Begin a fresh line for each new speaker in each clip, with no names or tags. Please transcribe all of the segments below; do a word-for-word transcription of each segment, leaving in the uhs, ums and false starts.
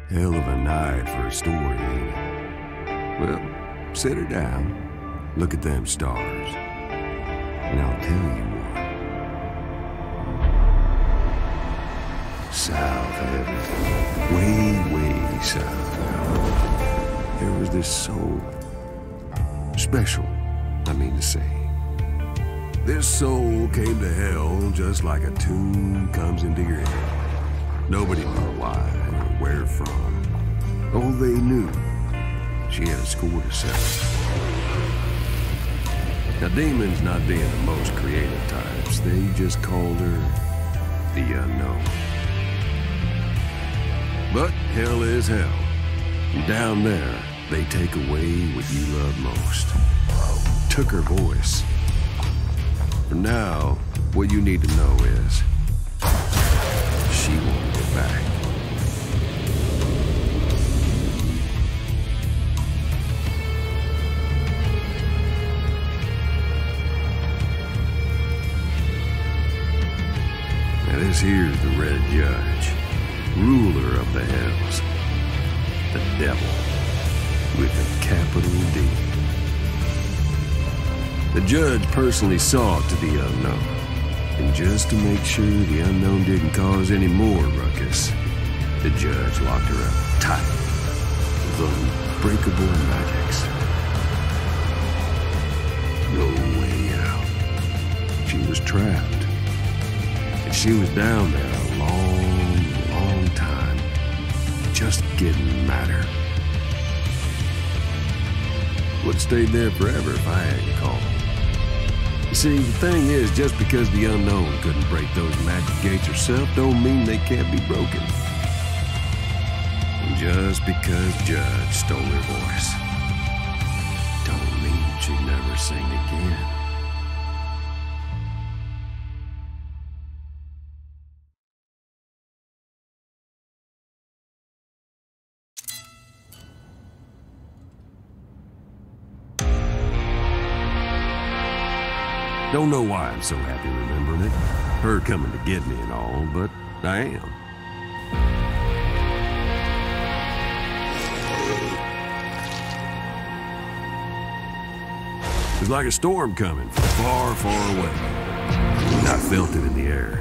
Hell of a night for a story, ain't it? Well, sit her down, look at them stars, and I'll tell you one. South heaven, way, way south, there was this soul. Special, I mean to say. This soul came to hell just like a tune comes into your head. Nobody knew why or where from. All they knew, she had a score to settle. Now, demons not being the most creative types, they just called her the Unknown. But hell is hell. And down there, they take away what you love most. Took her voice. For now, what you need to know is she won't get back. Now this here's the Red Judge, ruler of the hells, the devil with a capital D. The judge personally saw to the Unknown, and just to make sure the Unknown didn't cause any more ruckus, the judge locked her up tight with unbreakable magics. No way out. She was trapped, and she was down there a long, long time, just getting madder. Would stayed there forever if I hadn't called. You see, the thing is, just because the Unknown couldn't break those magic gates herself, don't mean they can't be broken. And just because Judge stole her voice, don't mean she'd never sing again. Don't know why I'm so happy remembering it. Her coming to get me and all, but I am. It was like a storm coming from far, far away. I felt it in the air.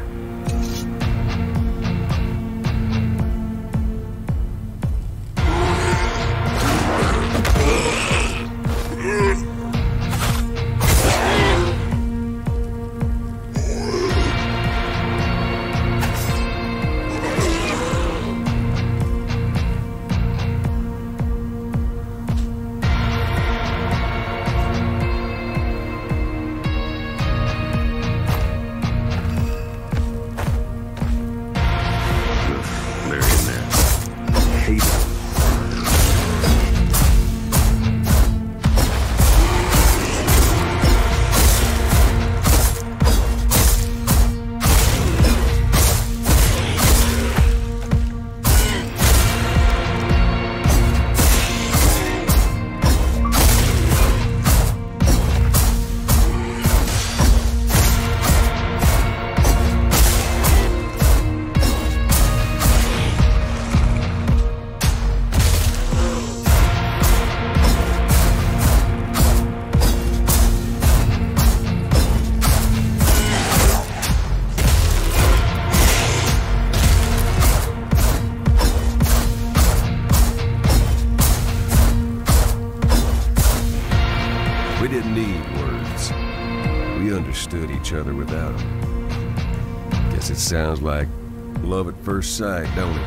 We didn't need words. We understood each other without them. Guess it sounds like love at first sight, don't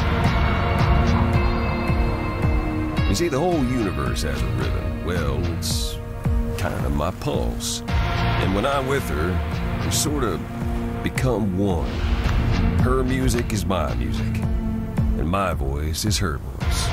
it? You see, the whole universe has a rhythm. Well, it's kind of my pulse. And when I'm with her, we sort of become one. Her music is my music, and my voice is her voice.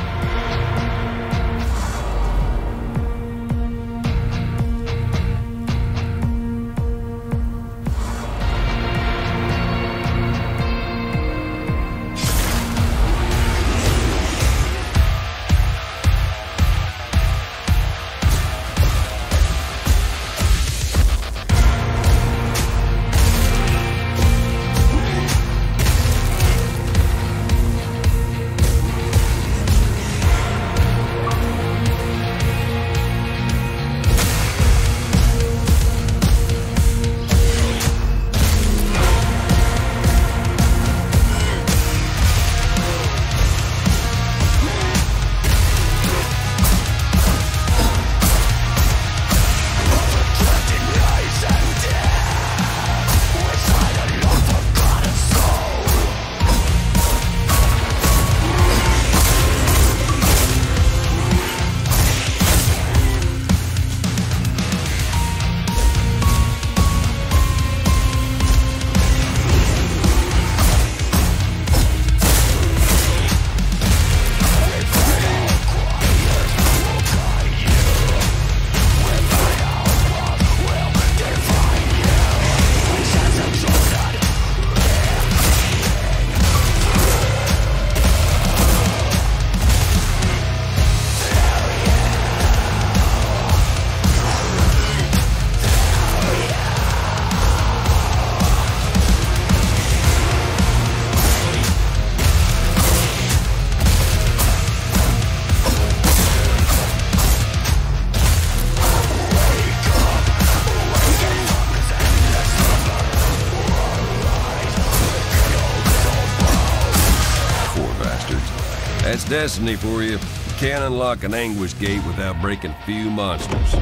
That's destiny for you. You can't unlock an anguish gate without breaking a few monsters.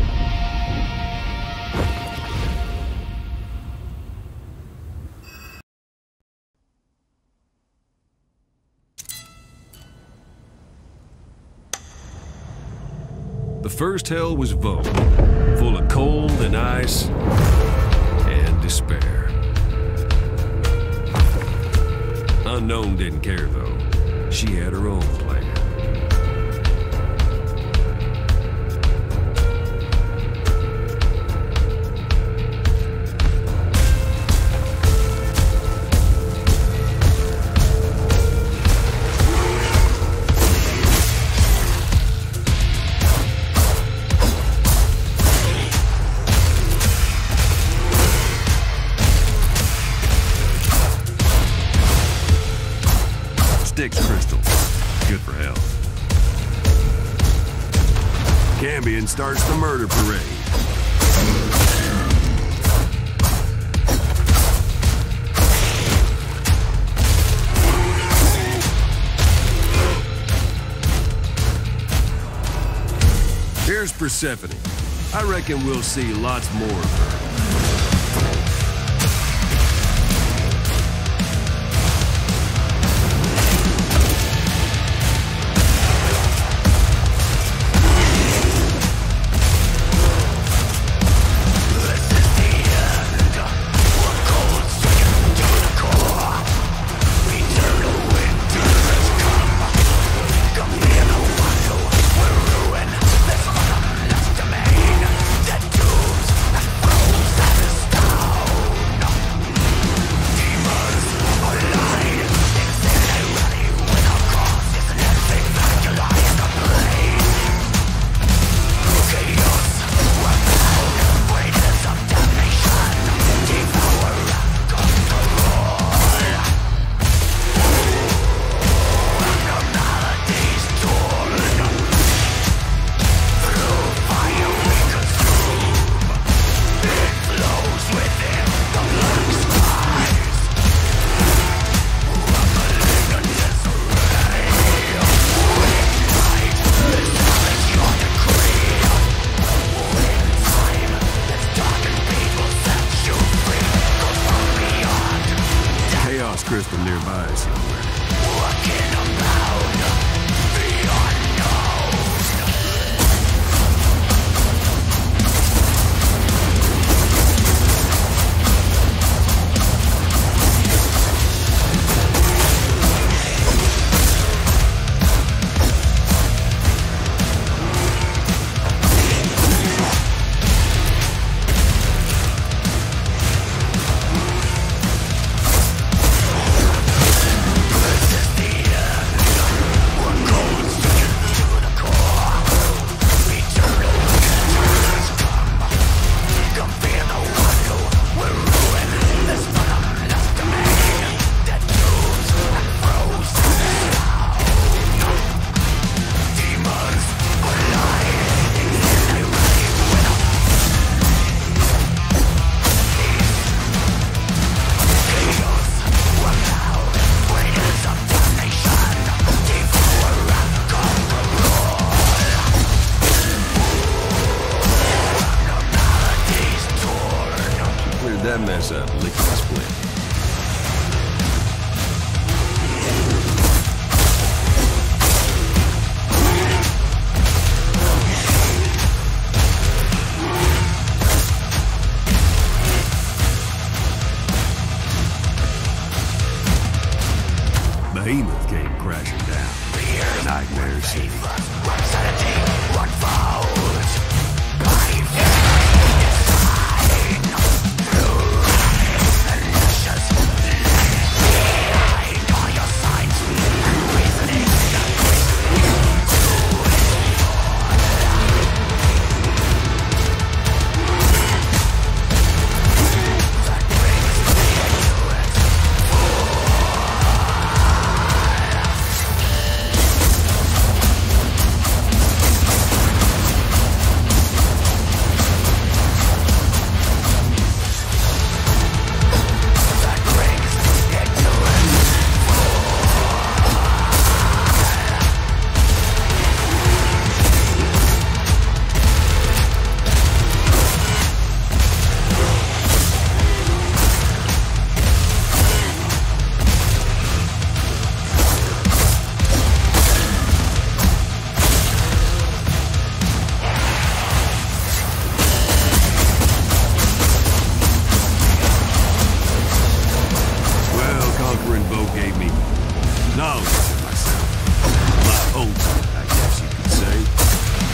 The first hell was Vogue, full of cold and ice and despair. Unknown didn't care, though. She had her own plan. Styx crystal. Good for health. Cambion starts the murder parade. Here's Persephone. I reckon we'll see lots more of her. Crystal nearby somewhere. Walking about the unknown. That mess up, lick the split. Behemoth came crashing down. Nightmare City.
goat, I guess you could say.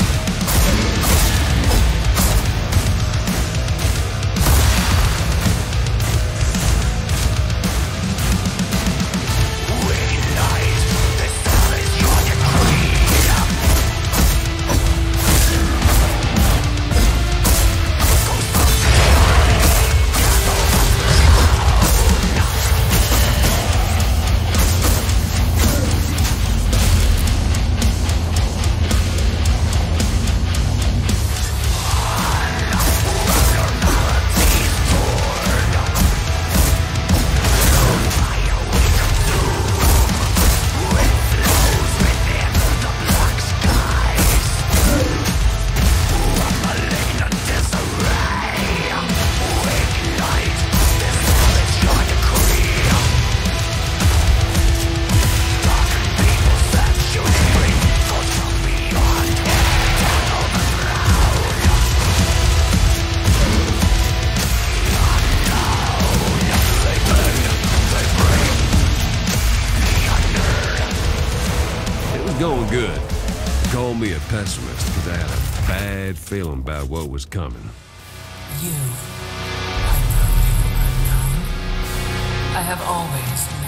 Going good. Call me a pessimist because I had a bad feeling about what was coming.
You unknown, you unknown. I have always known.